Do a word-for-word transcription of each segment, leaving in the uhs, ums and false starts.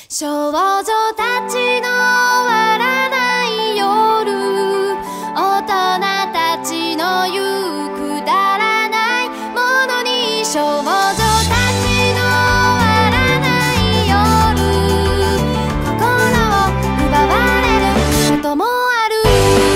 少女たちの笑わない夜、大人たちの言うくだらないものに、少女たちの笑わない夜、心を奪われることもある。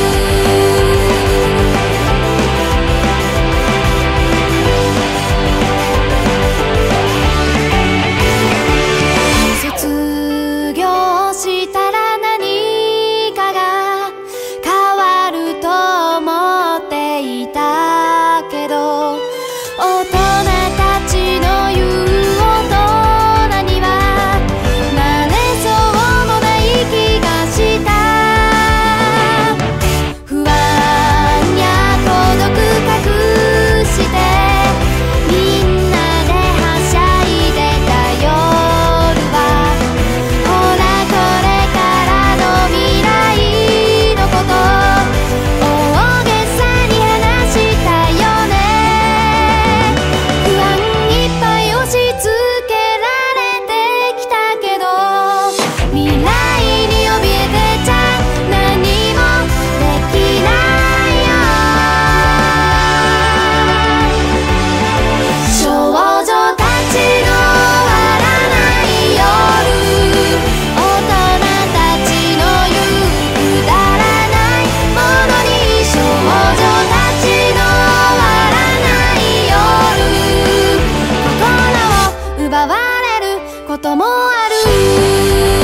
卒業したら何かが変わると思っていたけど、大人たちの言う大人にはなれそうもない気がした。不安や孤独隠してみんなではしゃいでた夜は、ほらこれからの未来のこと大げさに話したよね。不安いっぱい押し付けられてきたけど、未来に怯えてちゃ何もできないよ。少女たちの笑わない夜、大人たちの言うくだらないものに、少女たちの笑わない夜、心を奪われることもある。